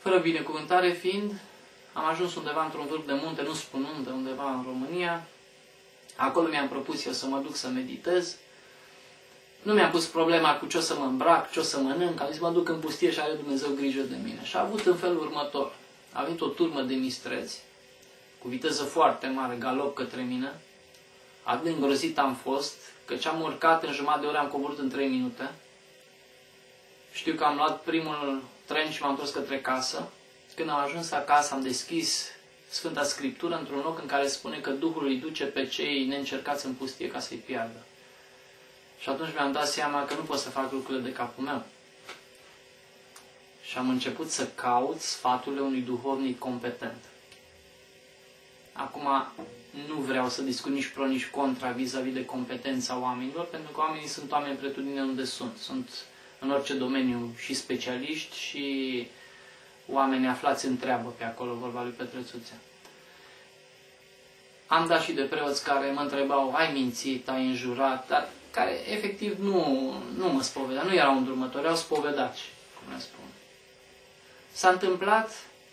Fără binecuvântare fiind, am ajuns undeva într-un vârf de munte, nu spun unde, undeva în România. Acolo mi-am propus eu să mă duc să meditez. Nu mi-am pus problema cu ce o să mă îmbrac, ce o să mănânc. Am zis, mă duc în pustie și are Dumnezeu grijă de mine. Și a avut în felul următor. A venit o turmă de mistreți, cu viteză foarte mare, galop către mine. Atât de îngrozit am fost, că ce am urcat în jumătate de oră am coborât în 3 minute. Știu că am luat primul tren și m-am întors către casă. Când am ajuns acasă, am deschis Sfânta Scriptură într-un loc în care spune că Duhul îi duce pe cei neîncercați în pustie ca să-i piardă. Și atunci mi-am dat seama că nu pot să fac lucrurile de capul meu. Și am început să caut sfaturile unui duhovnic competent. Acum nu vreau să discut nici pro, nici contra vis-a-vis de competența oamenilor, pentru că oamenii sunt oameni pretutine unde sunt. Sunt în orice domeniu și specialiști și oameni aflați în treabă pe acolo, vorba lui Petrețuțea. Am dat și de preoți care mă întrebau, ai mințit, ai înjurat, dar care efectiv nu mă spovedea, nu erau îndrumători, erau spovedaci, cum le spun. S-a întâmplat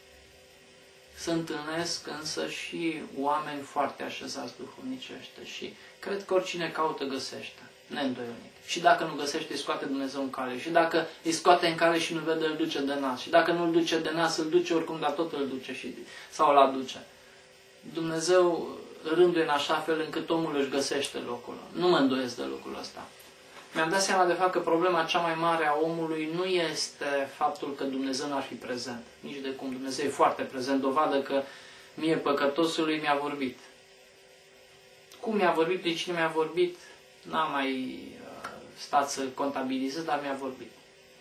să întâlnesc însă și oameni foarte așezați duhovnicește și cred că oricine caută găsește, neîndoielnic. Și dacă nu găsește, îi scoate Dumnezeu în cale. Și dacă îi scoate în cale și nu vede, îl duce de nas. Și dacă nu îl duce de nas, îl duce oricum, dar tot îl duce sau îl aduce. Dumnezeu rânduie în așa fel încât omul își găsește locul. Nu mă îndoiesc de lucrul ăsta. Mi-am dat seama de fapt că problema cea mai mare a omului nu este faptul că Dumnezeu n-ar fi prezent. Nici de cum. Dumnezeu e foarte prezent. Dovadă că mie, păcătosului, mi-a vorbit. Cum mi-a vorbit, prin cine mi-a vorbit, n-am mai stat să contabilizez, dar mi-a vorbit.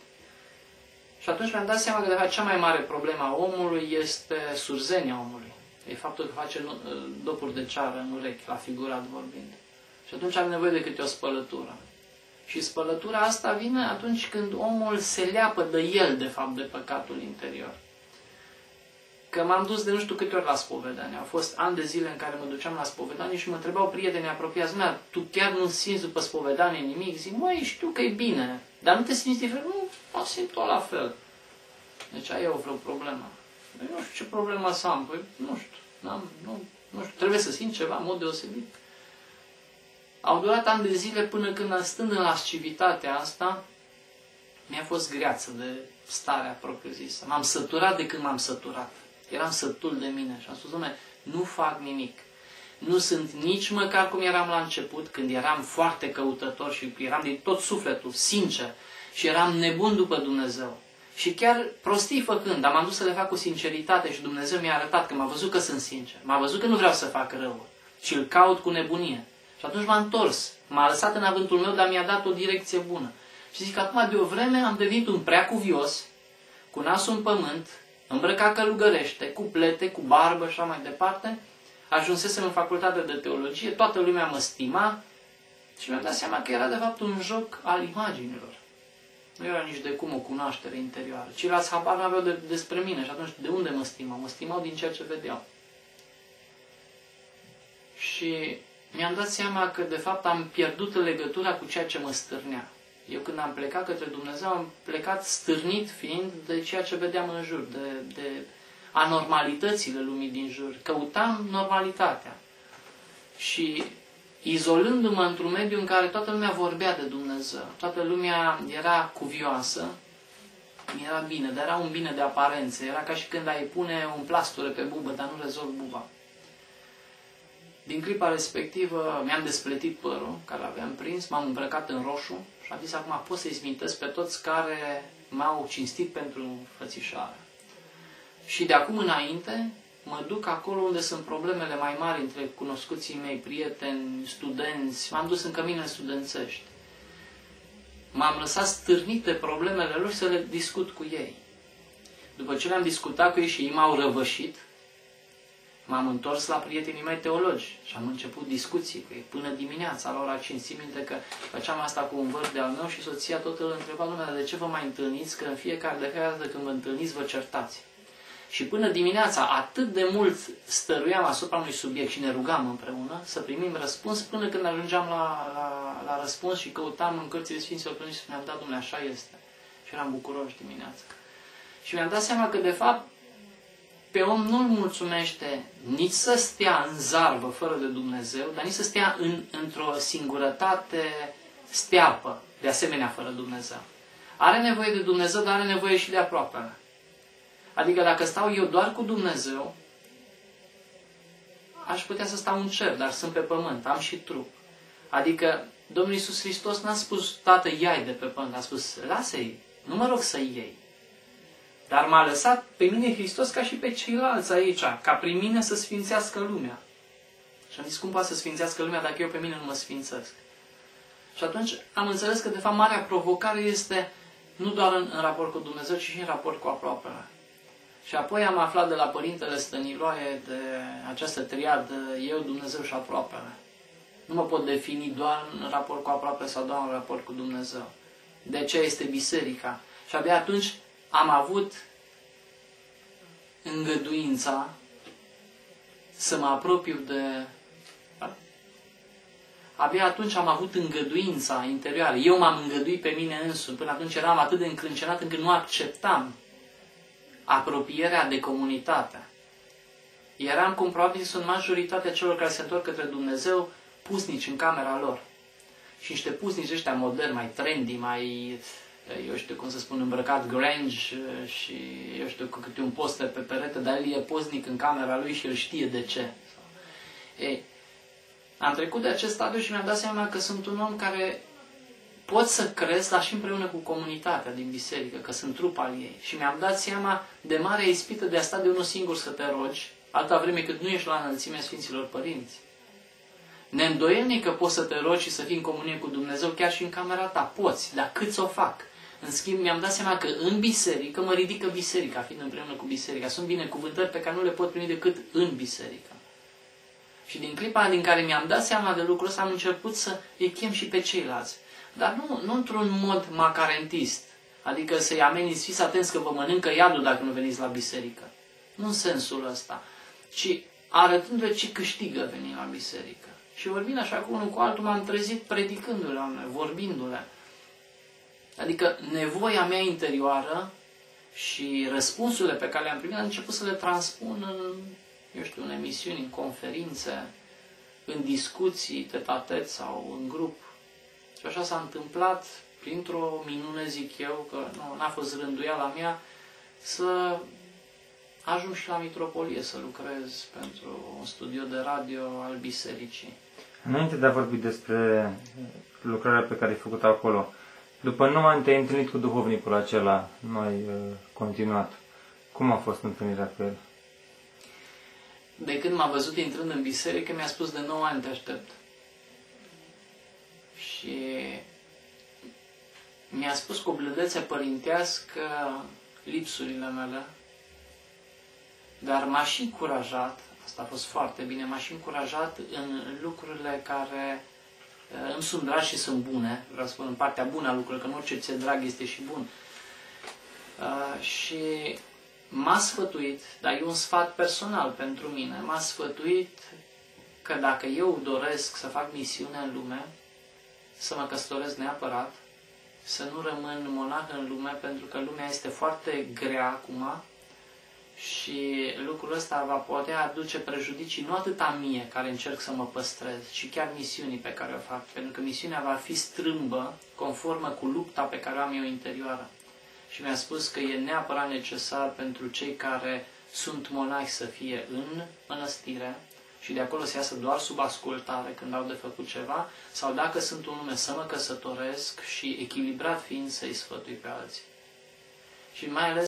Și atunci mi-am dat seama că de fapt cea mai mare problemă a omului este surzenia omului. E faptul că face dopuri de ceară în urechi, la figurat vorbind. Și atunci are nevoie de câte o spălătură. Și spălătura asta vine atunci când omul se leapă de el, de fapt, de păcatul interior. Că m-am dus de nu știu câte ori la spovedanie. Au fost ani de zile în care mă duceam la spovedanie și mă întrebau prietenii apropiați, mea, tu chiar nu simți după spovedanie nimic? Zic, măi, știu că e bine, dar nu te simți diferit? Nu, mă simt tot la fel. Deci ai eu vreo problemă. Păi, nu știu ce problemă să am. Păi, nu știu. Nu știu. Trebuie să simt ceva în mod deosebit. Au durat ani de zile până când, stând în lascivitatea asta, mi-a fost greață de starea propriu-zisă. M-am săturat de când m-am săturat. Eram sătul de mine și am spus, dom'le, nu fac nimic. Nu sunt nici măcar cum eram la început, când eram foarte căutător și eram din tot sufletul, sincer, și eram nebun după Dumnezeu. Și chiar prostii făcând, dar m-am dus să le fac cu sinceritate și Dumnezeu mi-a arătat că m-a văzut că sunt sincer. M-a văzut că nu vreau să fac rău și îl caut cu nebunie. Și atunci m-a întors. M-a lăsat în avântul meu, dar mi-a dat o direcție bună. Și zic că acum de o vreme am devenit un prea cuvios, cu nasul în pământ, îmbrăcat călugărește, cu plete, cu barbă și așa mai departe. Ajunsesem în facultate de teologie, toată lumea mă stima și mi-am dat seama că era de fapt un joc al imaginilor. Nu era nici de cum o cunoaștere interioară. Ceilalți habar n-aveau despre mine și atunci de unde mă stimau? Mă stimau din ceea ce vedeau. Și mi-am dat seama că de fapt am pierdut legătura cu ceea ce mă stârnea. Eu când am plecat către Dumnezeu, am plecat stârnit fiind de ceea ce vedeam în jur, de anormalitățile lumii din jur. Căutam normalitatea. Și izolându-mă într-un mediu în care toată lumea vorbea de Dumnezeu, toată lumea era cuvioasă, era bine, dar era un bine de aparență. Era ca și când ai pune un plasture pe bubă, dar nu rezolvi buba. Din clipa respectivă mi-am despletit părul care l-aveam prins, m-am îmbrăcat în roșu și am zis acum pot să-i smintesc pe toți care m-au cinstit pentru fățișare. Și de acum înainte mă duc acolo unde sunt problemele mai mari între cunoscuții mei, prieteni, studenți. M-am dus în cămine studențești. M-am lăsat stârnit de problemele lor să le discut cu ei. După ce le-am discutat cu ei și ei m-au răvășit, m-am întors la prietenii mei teologi și am început discuții cu ei până dimineața, la ora 5. Țin minte că făceam asta cu un văr de al meu și soția tot îl întreba, Dumnezeu, de ce vă mai întâlniți, că în fiecare dată când vă întâlniți vă certați. Și până dimineața atât de mult stăruiam asupra unui subiect și ne rugam împreună să primim răspuns până când ajungeam la răspuns și căutam în cărțile Sfinților Părinți și spuneam, da, Dumnezeu, așa este. Și eram bucuroși dimineața. Și mi-am dat seama că, de fapt, pe om nu-l mulțumește nici să stea în zarvă fără de Dumnezeu, dar nici să stea într-o singurătate stearpă, de asemenea fără Dumnezeu. Are nevoie de Dumnezeu, dar are nevoie și de aproapele. Adică dacă stau eu doar cu Dumnezeu, aș putea să stau în cer, dar sunt pe pământ, am și trup. Adică Domnul Iisus Hristos n-a spus, Tată, ia-i de pe pământ, a spus, lasă-i, nu mă rog să-i iei. Dar m-a lăsat pe mine Hristos ca și pe ceilalți aici, ca prin mine să sfințească lumea. Și am zis, cum poate să sfințească lumea dacă eu pe mine nu mă sfințesc? Și atunci am înțeles că, de fapt, marea provocare este nu doar în raport cu Dumnezeu, ci și în raport cu aproapele. Și apoi am aflat de la Părintele Stăniloae de această triadă, eu, Dumnezeu și aproapele. Nu mă pot defini doar în raport cu aproapele sau doar în raport cu Dumnezeu. De ce este biserica? Și abia atunci am avut îngăduința să mă apropiu de... Abia atunci am avut îngăduința interioară. Eu m-am îngăduit pe mine însumi. Până atunci eram atât de încrâncenat încât nu acceptam apropierea de comunitate. Eram, cum probabil sunt majoritatea celor care se întorc către Dumnezeu, pusnici în camera lor. Și niște pusnici ăștia moderni, mai trendy, mai, eu știu cum să spun, îmbrăcat grunge și, eu știu, cu câte un poster pe perete, dar el e pusnic în camera lui și el știe de ce. Ei, am trecut de acest stadiu și mi-am dat seama că sunt un om care pot să cresc, dar și împreună cu comunitatea din biserică, că sunt trup al ei. Și mi-am dat seama de marea ispită de a sta de unul singur să te rogi, atâta vreme cât nu ești la înălțimea Sfinților Părinți. Ne-ndoielnic că poți să te rogi și să fii în comunie cu Dumnezeu chiar și în camera ta. Poți, dar cât să o fac? În schimb, mi-am dat seama că în biserică mă ridică biserica, fiind împreună cu biserica. Sunt binecuvântări pe care nu le pot primi decât în biserică. Și din clipa din care mi-am dat seama de lucrul ăsta, am început să îi chem și pe ceilalți. Dar nu într-un mod macarentist. Adică să-i ameninți, fiți atenți că vă mănâncă iadul dacă nu veniți la biserică. Nu în sensul ăsta. Ci arătându-le ce câștigă venind la biserică. Și vorbind așa cu unul cu altul, m-am trezit predicându-le, vorbindu-le. Adică nevoia mea interioară și răspunsurile pe care le-am primit, am început să le transpun în, eu știu, în emisiuni, în conferințe, în discuții, tet-a-tet sau în grup. Și așa s-a întâmplat, printr-o minune, zic eu, că n-a fost rânduiala mea, să ajung și la Mitropolie să lucrez pentru un studio de radio al bisericii. Înainte de a vorbi despre lucrarea pe care ai făcut acolo, după 9 ani te-ai întâlnit cu duhovnicul acela, nu ai continuat. Cum a fost întâlnirea cu el? De când m-a văzut intrând în biserică, mi-a spus de 9 ani te aștept. Și mi-a spus cu blândețe părintească lipsurile mele, dar m-a și încurajat, asta a fost foarte bine, m-a și încurajat în lucrurile care îmi sunt dragi și sunt bune, vreau să spun în partea bună a lucrurilor, că nu orice ți-e drag este și bun. Și m-a sfătuit, dar e un sfat personal pentru mine, m-a sfătuit că dacă eu doresc să fac misiune în lume, să mă căsătoresc neapărat, să nu rămân monah în lume, pentru că lumea este foarte grea acum și lucrul ăsta va putea aduce prejudicii nu atât a mie, care încerc să mă păstrez, ci chiar misiunii pe care o fac, pentru că misiunea va fi strâmbă, conformă cu lupta pe care o am eu interioară. Și mi-a spus că e neapărat necesar pentru cei care sunt monahi să fie în mănăstire și de acolo să iasă doar sub ascultare când au de făcut ceva, sau dacă sunt un lume să mă căsătoresc și echilibrat fiind să-i sfătui pe alții. Și mai ales